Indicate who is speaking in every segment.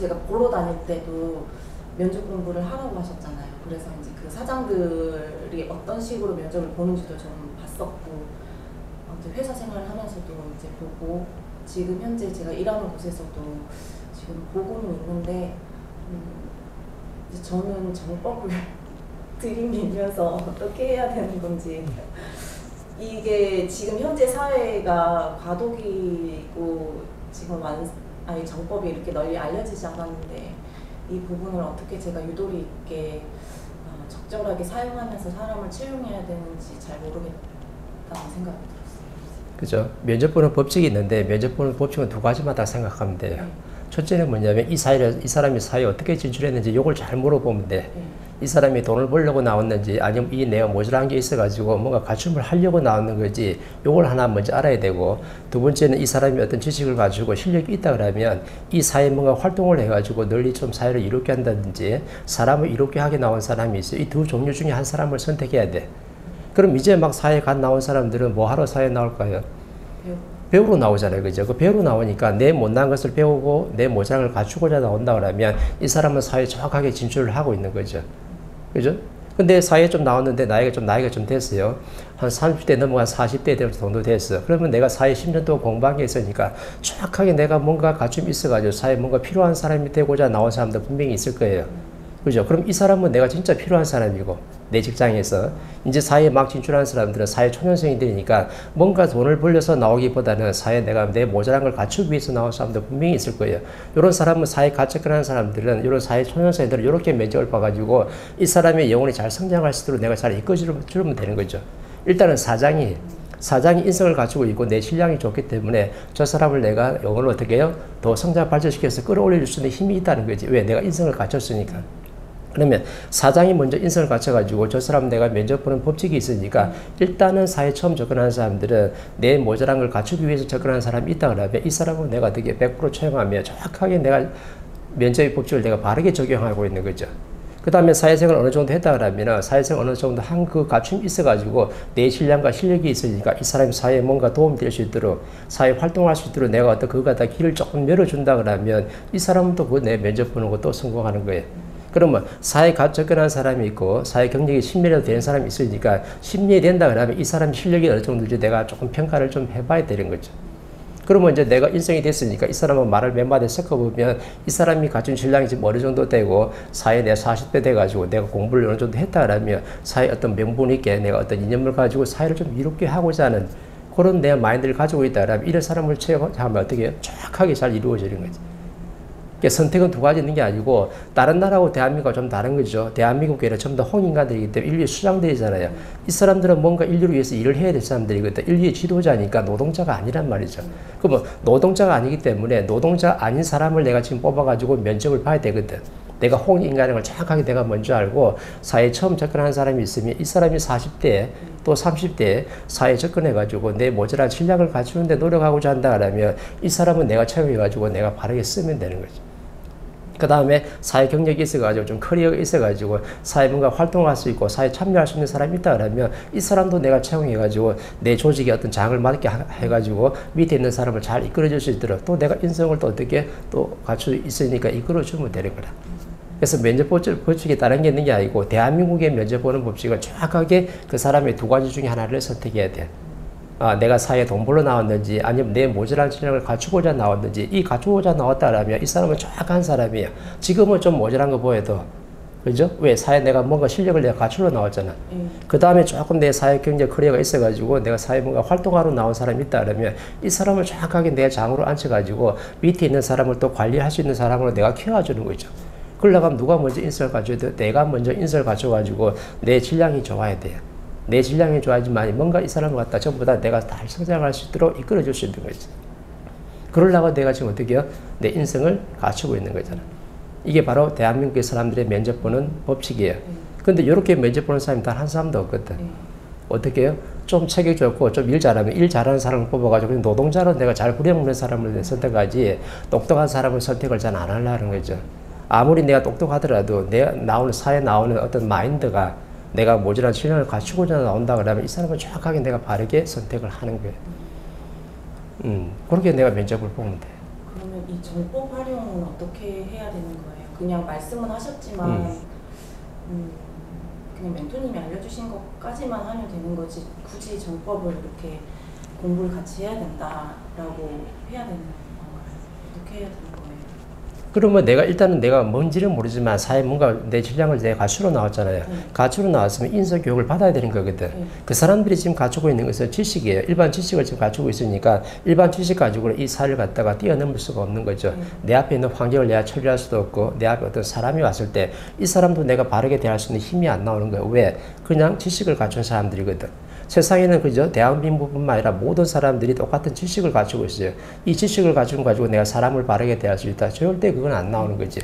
Speaker 1: 제가 보러 다닐 때도 면접 공부를 하라고 하셨잖아요. 그래서 이제 그 사장들이 어떤 식으로 면접을 보는지도 좀 봤었고, 아무튼 회사 생활을 하면서도 이제 보고, 지금 현재 제가 일하는 곳에서도 지금 보고는 있는데, 이제 저는 정법을 들이밀면서 어떻게 해야 되는 건지, 이게 지금 현재 사회가 과도기고 지금 아니 정법이 이렇게 널리 알려지지 않았는데, 이 부분을 어떻게 제가 유도리 있게 적절하게 사용하면서 사람을 채용해야 되는지 잘 모르겠다는 생각이 들었어요.
Speaker 2: 그죠? 면접 보는 법칙이 있는데, 면접 보는 법칙은 두 가지마다 생각하면 돼요.
Speaker 1: 네.
Speaker 2: 첫째는 뭐냐면 이 사람이 사회에 어떻게 진출했는지 이걸 잘 물어보면 돼.
Speaker 1: 네.
Speaker 2: 이 사람이 돈을 벌려고 나왔는지, 아니면 이 내가 모자란 게 있어가지고 뭔가 갖춤을 하려고 나왔는 거지, 요걸 하나 먼저 알아야 되고, 두 번째는 이 사람이 어떤 지식을 가지고 실력이 있다 그러면 이 사회에 뭔가 활동을 해가지고 널리 좀 사회를 이롭게 한다든지 사람을 이롭게 하게 나온 사람이 있어요. 이 두 종류 중에 한 사람을 선택해야 돼. 그럼 이제 막 사회에 갓 나온 사람들은 뭐 하러 사회에 나올까요? 배우러 나오잖아요. 그죠? 그 배우러 나오니까 내 못난 것을 배우고 내 모장을 갖추고자 나온다 그러면 이 사람은 사회에 정확하게 진출을 하고 있는 거죠. 그죠? 근데 사회에 좀 나왔는데 나이가 좀 됐어요. 한 30대 넘어가 40대 정도 됐어. 그러면 내가 사회 10년 동안 공부한 게 있으니까 정확하게 내가 뭔가 갖춤이 있어가지고 사회에 뭔가 필요한 사람이 되고자 나온 사람도 분명히 있을 거예요. 그죠? 그럼 이 사람은 내가 진짜 필요한 사람이고, 내 직장에서 이제 사회에 막 진출하는 사람들은 사회 초년생이 되니까 뭔가 돈을 벌려서 나오기보다는 사회에 내가 내 모자란 걸 갖추기 위해서 나온 사람도 분명히 있을 거예요. 이런 사람은 사회에 갇혀가는 사람들은, 이런 사회 초년생들은 이렇게 면접을 봐가지고 이 사람의 영혼이 잘 성장할 수 있도록 내가 잘 이끌어주면 되는 거죠. 일단은 사장이 인성을 갖추고 있고 내 실력이 좋기 때문에 저 사람을 내가 영혼을 어떻게 해요? 더 성장 발전시켜서 끌어올릴 수 있는 힘이 있다는 거지. 왜? 내가 인성을 갖췄으니까. 그러면 사장이 먼저 인성을 갖춰가지고 저 사람 내가 면접 보는 법칙이 있으니까, 일단은 사회에 처음 접근하는 사람들은 내 모자란 걸 갖추기 위해서 접근하는 사람이 있다 그러면 이 사람은 내가 되게 100% 채용하며 정확하게 내가 면접의 법칙을 내가 바르게 적용하고 있는 거죠. 그 다음에 사회생활 어느 정도 했다 그러면 사회생활 어느 정도 한 그 갖춤이 있어가지고 내 실력과 실력이 있으니까 이 사람이 사회에 뭔가 도움이 될 수 있도록, 사회 활동할 수 있도록 내가 어떤 그거 갖다 길을 조금 열어준다 그러면 이 사람은 또 그 내 면접 보는 것도 성공하는 거예요. 그러면 사회에 접근한 사람이 있고 사회 경력이 10년이라도 되는 사람이 있으니까 10년이 된다 그러면 이 사람 실력이 어느 정도인지 내가 조금 평가를 좀 해봐야 되는 거죠. 그러면 이제 내가 인성이 됐으니까 이 사람은 말을 몇 마디 섞어보면 이 사람이 갖춘 신랑이 지금 어느 정도 되고 사회에 내가 40대 돼가지고 내가 공부를 어느 정도 했다 그러면 사회에 어떤 명분 있게 내가 어떤 이념을 가지고 사회를 좀 이롭게 하고자 하는 그런 내 마인드를 가지고 있다 그러면 이런 사람을 채용하면 어떻게 해요? 정확하게 잘 이루어지는 거지. 선택은 두 가지 있는 게 아니고 다른 나라하고 대한민국과 좀 다른 거죠. 대한민국에는 전부 다 홍인간들이기 때문에 인류의 수장들이잖아요. 이 사람들은 뭔가 인류를 위해서 일을 해야 될 사람들이거든. 인류의 지도자니까 노동자가 아니란 말이죠. 그러면 노동자가 아니기 때문에 노동자 아닌 사람을 내가 지금 뽑아가지고 면접을 봐야 되거든. 내가 홍인간인 걸 정확하게 내가 먼저 알고 사회에 처음 접근하는 사람이 있으면 이 사람이 40대 또 30대에 사회에 접근해가지고 내 모자란 실력을 갖추는데 노력하고자 한다 그러면 이 사람은 내가 채용해가지고 내가 바르게 쓰면 되는 거죠. 그 다음에 사회 경력이 있어가지고 좀 커리어가 있어가지고 사회 뭔가 활동할 수 있고 사회에 참여할 수 있는 사람이 있다 그러면 이 사람도 내가 채용해가지고 내 조직에 어떤 장을 맡게 해가지고 밑에 있는 사람을 잘 이끌어줄 수 있도록 또 내가 인성을 또 어떻게 또 갖추 있으니까 이끌어주면 되는 거라. 그래서 면접 법칙에 다른 게 있는 게 아니고 대한민국의 면접 보는 법칙은 정확하게 그 사람의 두 가지 중에 하나를 선택해야 돼. 내가 사회에 돈 벌러 나왔는지 아니면 내 모자란 실력을 갖추고자 나왔는지, 이 갖추고자 나왔다라면 이 사람은 정확한 사람이에요. 지금은 좀 모자란 거 보여도, 그죠? 왜? 사회에 내가 뭔가 실력을 내가 갖추러 나왔잖아. 그 다음에 조금 내 사회 경제 커리어가 있어가지고 내가 사회에 뭔가 활동하러 나온 사람이 있다 그러면 이 사람을 정확하게 내 장으로 앉혀가지고 밑에 있는 사람을 또 관리할 수 있는 사람으로 내가 키워주는 거죠. 그러려면 누가 먼저 인성을 갖춰야 돼? 내가 먼저 인성을 갖춰가지고 내 질량이 좋아야 돼요. 내 질량이 좋아야지만 뭔가 이 사람을 갖다 전부 다 내가 잘 성장할 수 있도록 이끌어줄 수 있는 거지. 그러려고 내가 지금 어떻게 해요? 내 인성을 갖추고 있는 거잖아. 이게 바로 대한민국의 사람들의 면접 보는 법칙이에요. 근데 이렇게 면접 보는 사람이 단 한 사람도 없거든. 어떻게 해요? 좀 체격 좋고 좀 일 잘하면 일 잘하는 사람을 뽑아가지고 노동자로 내가 잘 부려먹는 사람을 선택하지 똑똑한 사람을 선택을 잘 안 하려는 거죠. 아무리 내가 똑똑하더라도 내가 나오는 사회에 나오는 어떤 마인드가 내가 모자란 실력을 갖추고자 나온다 그러면 이 사람은 정확하게 내가 바르게 선택을 하는 거예요. 그렇게 내가 면접을 보면 돼.
Speaker 1: 그러면 이 정법 활용은 어떻게 해야 되는 거예요? 그냥 말씀은 하셨지만 그냥 멘토님이 알려주신 것까지만 하면 되는 거지 굳이 정법을 이렇게 공부를 같이 해야 된다라고 해야 되는 건가요? 어떻게 해야 되는 거예요?
Speaker 2: 그러면 일단은 내가 뭔지는 모르지만 사회 뭔가 내 질량을 내가 갖추러 나왔잖아요. 갖추러 나왔으면 인성 교육을 받아야 되는 거거든. 그 사람들이 지금 갖추고 있는 것은 지식이에요. 일반 지식을 지금 갖추고 있으니까 일반 지식 가지고는 이 사회를 갖다가 뛰어넘을 수가 없는 거죠. 내 앞에 있는 환경을 내가 처리할 수도 없고 내 앞에 어떤 사람이 왔을 때 이 사람도 내가 바르게 대할 수 있는 힘이 안 나오는 거예요. 왜? 그냥 지식을 갖춘 사람들이거든. 세상에는 그저 대한민국뿐만 아니라 모든 사람들이 똑같은 지식을 가지고 있어요. 이 지식을 가지고 내가 사람을 바르게 대할 수 있다. 절대 그건 안 나오는 거지.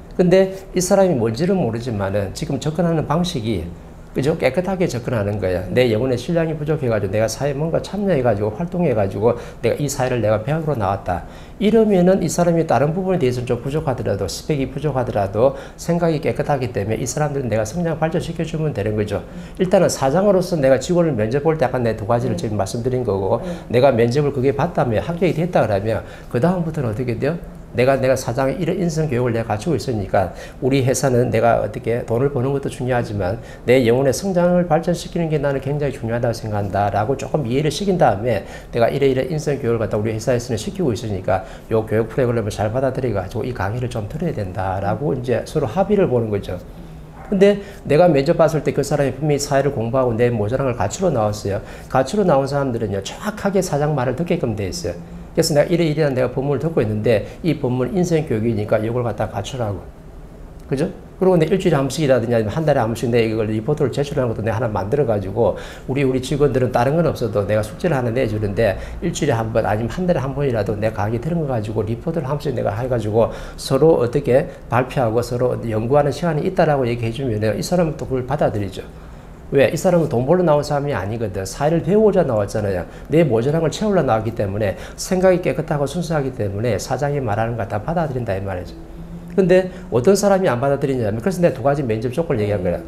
Speaker 2: 근데 이 사람이 뭔지는 모르지만은 지금 접근하는 방식이 그죠? 깨끗하게 접근하는 거야. 내 영혼의 신량이 부족해가지고 내가 사회에 뭔가 참여해가지고 활동해가지고 내가 이 사회를 내가 배우러 나왔다. 이러면은 이 사람이 다른 부분에 대해서는 좀 부족하더라도 스펙이 부족하더라도 생각이 깨끗하기 때문에 이 사람들은 내가 성장 발전시켜주면 되는 거죠. 일단은 사장으로서 내가 직원을 면접 볼 때 아까 내 두 가지를 지금 말씀드린 거고 내가 면접을 그게 봤다면 합격이 됐다 그러면 그 다음부터는 어떻게 돼요? 내가 사장의 이런 인성 교육을 내가 갖추고 있으니까 우리 회사는 내가 어떻게 돈을 버는 것도 중요하지만 내 영혼의 성장을 발전시키는 게 나는 굉장히 중요하다고 생각한다 라고 조금 이해를 시킨 다음에 내가 이래 인성 교육을 갖다 우리 회사에서는 시키고 있으니까 요 교육 프로그램을 잘 받아들여 가지고 이 강의를 좀 들어야 된다 라고 이제 서로 합의를 보는 거죠. 근데 내가 면접 봤을 때 그 사람이 분명히 사회를 공부하고 내 모자랑을 갖추러 나왔어요. 갖추러 나온 사람들은요 정확하게 사장 말을 듣게끔 돼 있어요. 그래서 내가 이러이러한 내가 본문을 듣고 있는데 이 본문 인성교육이니까 이걸 갖다 갖추라고. 그죠? 그리고 내 일주일에 한 번씩이라든지 아니면 한 달에 한 번씩 내가 이걸 리포트를 제출하는 것도 내가 하나 만들어가지고 우리 직원들은 다른 건 없어도 내가 숙제를 하나 내주는데 일주일에 한 번 아니면 한 달에 한 번이라도 내가 강의 들은 거 가지고 리포트를 한 번씩 내가 해가지고 서로 어떻게 발표하고 서로 연구하는 시간이 있다라고 얘기해주면 이 사람은 또 그걸 받아들이죠. 왜? 이 사람은 돈 벌러 나온 사람이 아니거든. 사회를 배우고자 나왔잖아요. 내 모자랑을 채우려 나왔기 때문에 생각이 깨끗하고 순수하기 때문에 사장이 말하는 거 다 받아들인다 이 말이죠. 근데 어떤 사람이 안 받아들이냐면 그래서 내가 두 가지 면접 조건을 얘기한 거야.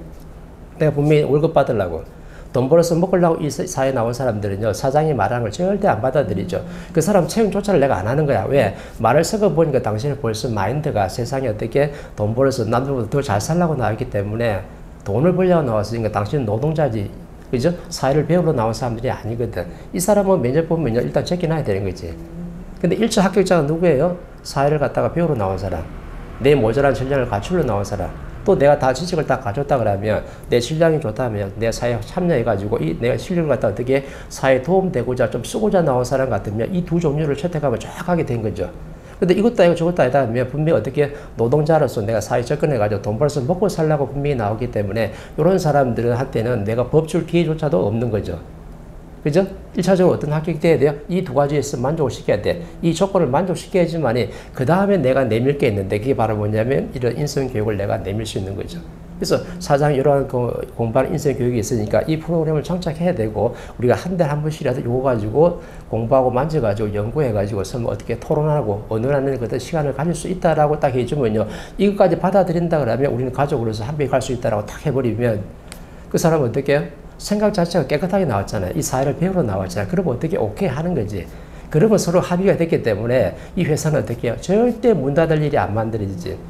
Speaker 2: 내가 분명히 월급 받으려고 돈 벌어서 먹으려고 이 사회에 나온 사람들은요 사장이 말하는 걸 절대 안 받아들이죠. 그 사람 채용조차를 내가 안 하는 거야. 왜? 말을 섞어보니까 당신의 벌써 마인드가 세상에 어떻게 돈 벌어서 남들보다 더 잘 살라고 나왔기 때문에 돈을 벌려고 나왔으니까 당신은 노동자지. 그죠? 사회를 배우러 나온 사람들이 아니거든. 이 사람은 면접 보면 일단 제껴놔야 되는 거지. 근데 1차 합격자가 누구예요? 사회를 갖다가 배우러 나온 사람. 내 모자란 실력을 갖추러 나온 사람. 또 내가 다 지식을 다 가졌다 그러면 내 실력이 좋다면 내 사회에 참여해가지고 내가 실력을 갖다 어떻게 사회에 도움되고자 좀 쓰고자 나온 사람 같으면 이 두 종류를 채택하면 정확하게 된 거죠. 근데 이것도 아니고 저것도 아니다 하면 분명히 어떻게 노동자로서 내가 사회에 접근해가지고 돈 벌어서 먹고 살려고 분명히 나오기 때문에 이런 사람들은 한테는 내가 법 줄 기회조차도 없는 거죠. 그죠? 1차적으로 어떤 합격이 돼야 돼요? 이 두 가지에서 만족을 시켜야 돼. 이 조건을 만족시켜야지만이 그 다음에 내가 내밀 게 있는데 그게 바로 뭐냐면 이런 인성교육을 내가 내밀 수 있는 거죠. 그래서 사장이 이러한 공부하는 인성교육이 있으니까 이 프로그램을 장착해야 되고 우리가 한 달에 한 번씩이라도 이거 가지고 공부하고 만져가지고 연구해가지고 서로 어떻게 토론하고 언어라는 어떤 시간을 가질 수 있다라고 딱 해주면요. 이것까지 받아들인다 그러면 우리는 가족으로서 합격할 수 있다라고 딱 해버리면 그 사람은 어떻게 해요? 생각 자체가 깨끗하게 나왔잖아요. 이 사회를 배우러 나왔잖아요. 그러면 어떻게 오케이 하는 거지. 그러면 서로 합의가 됐기 때문에 이 회사는 어떻게 해요? 절대 문 닫을 일이 안 만들어지지.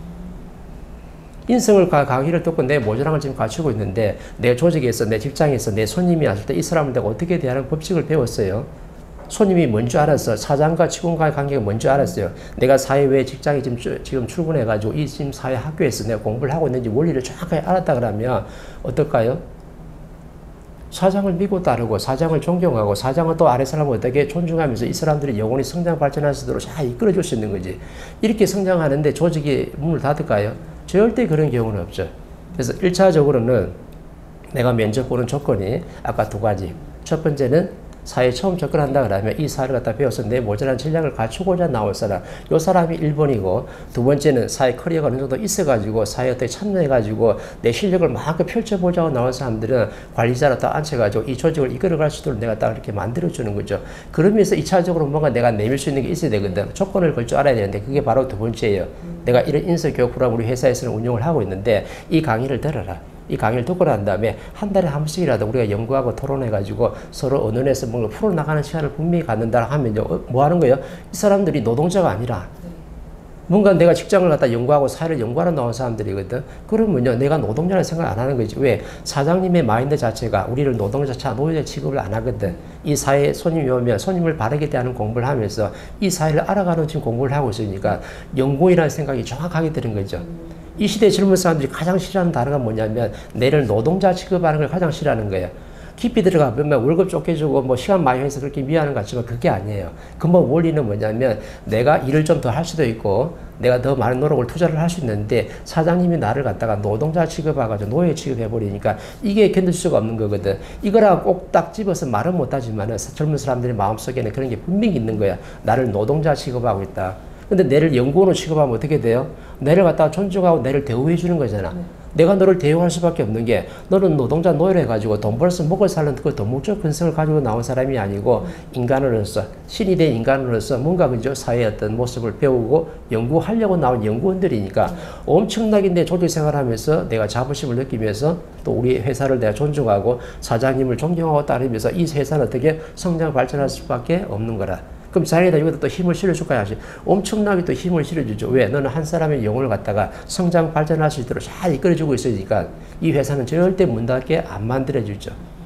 Speaker 2: 인성을 강의를 듣고 내 모자랑을 지금 갖추고 있는데 내 조직에서 내 직장에서 내 손님이 왔을 때 이 사람을 내가 어떻게 대하는 법칙을 배웠어요. 손님이 뭔 줄 알았어. 사장과 직원과의 관계가 뭔 줄 알았어요. 내가 사회외 직장에 지금 출근해가지고 이 지금 사회 학교에서 내가 공부를 하고 있는지 원리를 정확하게 알았다 그러면 어떨까요? 사장을 믿고 따르고 사장을 존경하고 사장은 또 아래 사람을 어떻게 존중하면서 이 사람들이 영혼이 성장 발전할 수 있도록 잘 이끌어줄 수 있는 거지. 이렇게 성장하는데 조직이 문을 닫을까요? 절대 그런 경우는 없죠. 그래서 1차적으로는 내가 면접 보는 조건이 아까 두 가지. 첫 번째는 사회에 처음 접근한다 그러면 이 사회를 갖다 배워서 내 모자란 실력을 갖추고자 나올 사람. 요 사람이 1번이고 두 번째는 사회 커리어가 어느 정도 있어가지고 사회에 어떻게 참여해가지고 내 실력을 마음껏 펼쳐보자고 나온 사람들은 관리자로 딱 앉혀가지고 이 조직을 이끌어갈 수 있도록 내가 딱 이렇게 만들어주는 거죠. 그러면서 2차적으로 뭔가 내가 내밀 수 있는 게 있어야 되거든. 조건을 걸 줄 알아야 되는데 그게 바로 두 번째예요. 내가 이런 인성교육 프로그램 우리 회사에서는 운영을 하고 있는데 이 강의를 들어라. 이 강의를 듣고 난 다음에 한 달에 한 번씩이라도 우리가 연구하고 토론해가지고 서로 언론에서 뭔가 풀어나가는 시간을 분명히 갖는다 하면 뭐 하는 거예요? 이 사람들이 노동자가 아니라 뭔가 내가 직장을 갖다 연구하고 사회를 연구하러 나온 사람들이거든. 그러면요, 내가 노동자를 생각 안 하는 거지. 왜? 사장님의 마인드 자체가 우리를 노동자, 노예자 취급을 안 하거든. 이 사회에 손님이 오면 손님을 바르게 대하는 공부를 하면서 이 사회를 알아가는 지금 공부를 하고 있으니까 연구이라는 생각이 정확하게 드는 거죠. 이 시대 젊은 사람들이 가장 싫어하는 단어가 뭐냐면 내를 노동자 취급하는 걸 가장 싫어하는 거예요. 깊이 들어가 보면 월급 좋게 주고 뭐 시간 많이 해서 그렇게 미안한 것 같지만 그게 아니에요. 근본 원리는 뭐냐면 내가 일을 좀 더 할 수도 있고 내가 더 많은 노력을 투자를 할 수 있는데 사장님이 나를 갖다가 노동자 취급해가지고 노예 취급해버리니까 이게 견딜 수가 없는 거거든. 이거라 꼭 딱 집어서 말은 못하지만 젊은 사람들의 마음속에는 그런 게 분명히 있는 거야. 나를 노동자 취급하고 있다. 근데 내를 연구원으로 취급하면 어떻게 돼요? 내를 갖다가 존중하고 내를 대우해 주는 거잖아. 내가 너를 대우할 수밖에 없는 게 너는 노동자 노예를 해가지고 돈 벌어서 먹을 살는 그 도목적 근성을 가지고 나온 사람이 아니고 인간으로서 신이 된 인간으로서 뭔가 그저 사회의 어떤 모습을 배우고 연구하려고 나온 연구원들이니까 엄청나게 내 조직 생활하면서 내가 자부심을 느끼면서 또 우리 회사를 내가 존중하고 사장님을 존경하고 따르면서 이 회사는 어떻게 성장 발전할 수밖에 없는 거라. 그럼 자기가 여기다 또 힘을 실어줄 거야. 엄청나게 또 힘을 실어주죠. 왜? 너는 한 사람의 영혼을 갖다가 성장 발전할 수 있도록 잘 이끌어주고 있으니까 이 회사는 절대 문 닫게 안 만들어주죠.